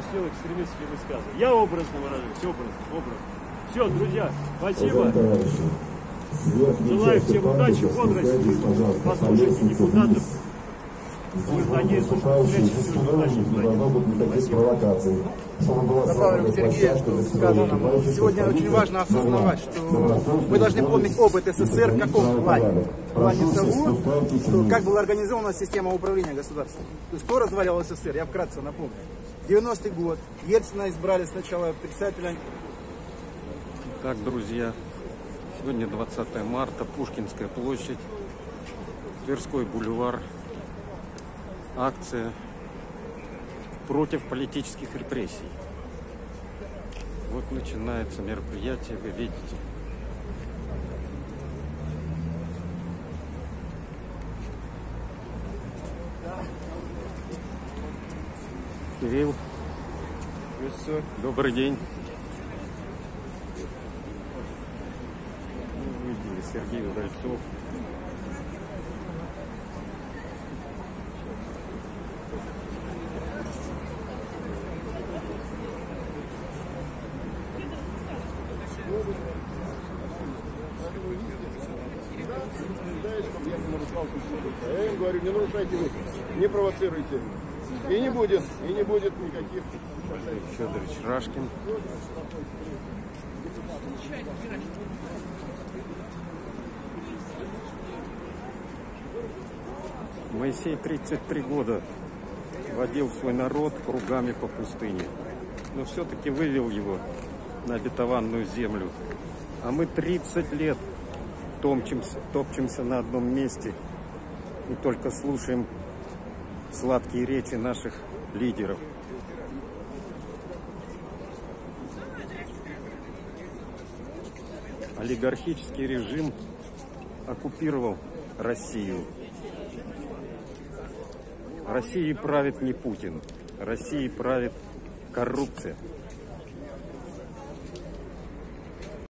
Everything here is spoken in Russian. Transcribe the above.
осуществил экстремистские высказывания. Я образно выражаюсь, образно. Все, друзья, спасибо. Желаю всем удачи, бодрости. Послушайте депутатов. Граждане, Добавлю к Сергею, что сказано. Сегодня очень важно осознавать, что мы должны помнить опыт СССР в каком плане? В плане того, что как была организована система управления государством. То есть кто разваливал СССР, я вкратце напомню. 90-й год, Ельцина избрали сначала председателя. Так, друзья, сегодня 20 марта, Пушкинская площадь, Тверской бульвар. Акция против политических репрессий. Вот начинается мероприятие, вы видите. Кирилл, добрый день. Видели Сергей Удальцов. Я им говорю, не нарушайте вы, не провоцируйте. И не будет никаких. Федорович Рашкин. Моисей 33 года водил свой народ кругами по пустыне, но все-таки вывел его на обетованную землю. А мы 30 лет топчемся на одном месте и только слушаем сладкие речи наших лидеров. Олигархический режим оккупировал Россию. Россией правит не Путин, Россией правит коррупция.